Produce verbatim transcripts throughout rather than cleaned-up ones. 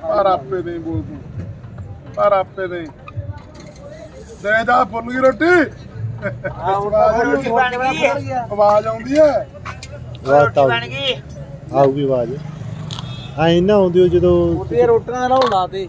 पर आपे दे बोल तू पर आपे दे दे जा फुल की रोटी आवाज आउंदी है आऊगी आवाज आई ना आउंदी जदों रोटियां दा लाओ लाते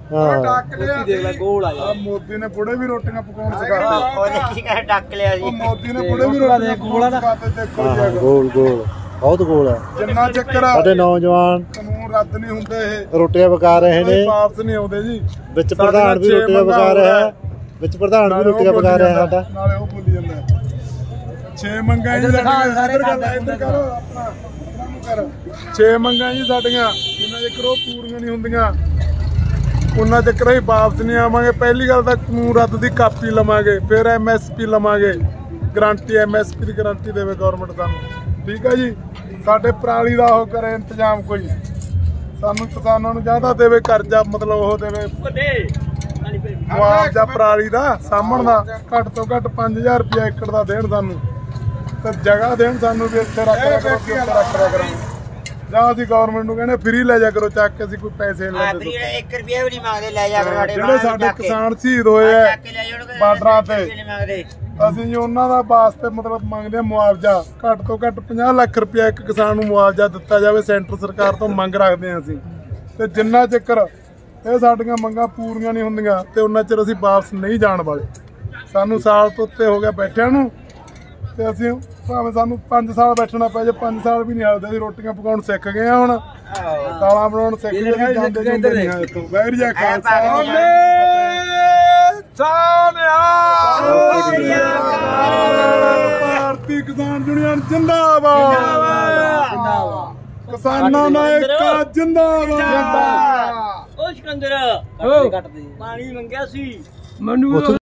मोदी ने बुढ़े भी रोटियां पकाउण सिखाते डक लिया जी मोदी ने बुढ़े भी रोटियां पकाउण सिखाते देखो गोल गोल बहुत गोल है जिन्ना चक्कर साडे नौजवान कानून रद्द नहीं हुंदे रोटियां पका रहे ने वापस नहीं आउंदे जी विच प्रधान भी रोटियां पका रहा है विच प्रधान भी रोटियां पका रहा है साडा नाले ओ बोली ਜਾਂਦਾ छे मंगां जी सारे इधर करो अपना कर छे मंगां जी साਡੀਆਂ ਜਿੰਨਾ ਚਿਰ ਉਹ ਪੂਰੀਆਂ ਨਹੀਂ ਹੁੰਦੀਆਂ ਉਹਨਾਂ ਚੱਕਰ ਹੀ ਵਾਪਸ ਨਹੀਂ ਆਵਾਂਗੇ। ਪਹਿਲੀ ਗੱਲ ਤਾਂ ਕਾਨੂੰਨ ਰੱਦ ਦੀ ਕਾਪੀ ਲਵਾਂਗੇ, ਫਿਰ ਐਮ ਐਸ ਪੀ ਲਵਾਂਗੇ, ਗਰੰਟੀ ਐਮ ਐਸ ਪੀ ਦੀ ਗਰੰਟੀ ਦੇਵੇ ਗਵਰਨਮੈਂਟ ਸਾਨੂੰ। ਠੀਕ ਹੈ ਜੀ, ਸਾਡੇ ਪਰਾਲੀ ਦਾ ਉਹ ਕਰੇ ਇੰਤਜ਼ਾਮ ਕੋਈ, ਸਾਨੂੰ ਕਿਸਾਨਾਂ ਨੂੰ ਜ਼ਿਆਦਾ ਦੇਵੇ ਕਰਜ਼ਾ, ਮਤਲਬ ਉਹ ਦੇਵੇ ਮੁਆਵਜ਼ਾ ਪਰਾਲੀ ਦਾ ਸਾਂਭਣ ਦਾ ਘੱਟ ਤੋਂ ਘੱਟ ਪੰਜ ਹਜ਼ਾਰ ਰੁਪਇਆ ਏਕੜ ਦਾ ਦੇਣ ਸਾਨੂੰ, ਤੇ ਜਗ੍ਹਾ ਦੇਣ ਸਾਨੂੰ ਵੀ ਇੱਥੇ ਰੱਖ ਲਿਆ ਕਰੋ, ਰੱਖ ਲਿਆ ਕਰਾਂਗੇ ਜਾਂ ਅਸੀਂ ਗਵਰਨਮੈਂਟ ਨੂੰ ਕਹਿੰਦੇ ਫਰੀ ਲੈ ਜਾ ਕਰੋ ਚੱਕ ਕੇ, ਅਸੀਂ ਕੋਈ ਪੈਸੇ ਨਹੀਂ ਲੈਂਦੇ। ਇੱਕ ਰੁਪਿਆ ਵੀ ਨਹੀਂ ਮੰਗਦੇ, ਲੈ ਜਾ ਕਰੋ। ਜਿਹੜੇ ਸਾਡੇ ਕਿਸਾਨ ਸ਼ਹੀਦ ਹੋਏ ਆ ਬਾਰਡਰਾਂ ਤੇ, ਅਸੀਂ ਜੀ ਉਹਨਾਂ ਦਾ ਵਾਸਤੇ ਮਤਲਬ ਮੰਗਦੇ ਆ ਮੁਆਵਜ਼ਾ, ਘੱਟ ਤੋਂ ਘੱਟ ਪੰਜਾਹ ਲੱਖ ਰੁਪਇਆ ਇੱਕ ਕਿਸਾਨ ਨੂੰ ਮੁਆਵਜ਼ਾ ਦਿੱਤਾ ਜਾਵੇ, ਸੈਂਟਰ ਸਰਕਾਰ ਤੋਂ ਮੰਗ ਰੱਖਦੇ ਹਾਂ ਅਸੀਂ। ਤੇ ਜਿੰਨਾ ਚਿਰ ਇਹ ਸਾਡੀਆਂ ਮੰਗਾਂ ਪੂਰੀਆਂ ਨਹੀਂ ਹੁੰਦੀਆਂ ਤੇ ਉਹਨਾਂ ਚਿਰ ਅਸੀਂ ਵਾਪਸ ਨਹੀਂ ਜਾਣ ਵਾਲੇ। ਸਾਨੂੰ ਸਾਲ ਤੋਂ ਉੱਤੇ ਹੋ ਗਿਆ ਬੈਠਿਆਂ ਨੂੰ, ਤੇ ਅਸੀਂ ਭਾਵੇਂ ਸਾਨੂੰ ਪੰਜ ਸਾਲ ਬੈਠਣਾ ਪੈ ਜੇ, ਪੰਜ ਸਾਲ ਵੀ ਨਹੀਂ ਹਲਦੇ। ਅਸੀਂ ਰੋਟੀਆਂ ਪਕਾਉਣ ਸਿੱਖ ਗਏ ਆ, ਹੁਣ ਦਾਲਾਂ ਬਣਾਉਣ ਸਿੱਖ ਗਏ, ਜਾਂਦੇ ਜਾਂਦੇ ਨਹੀਂ ਹੈ ਇੱਥੋਂ। ਵਾਹਿਗੁਰੂ ਜੀ ਕਾ ਖਾਲਸਾ, ਭਾਰਤੀ ਕਿਸਾਨ ਯੂਨੀਅਨ ਜਿੰਦਾਬਾਦ, ਕਿਸਾਨਾਂ ਦਾ ਏਕਾ ਜਿੰਦਾਬਾਦ। ਉਹ ਸਿਕੰਦਰ ਪਾਣੀ ਮੰਗਿਆ ਸੀ ਮੈਨੂੰ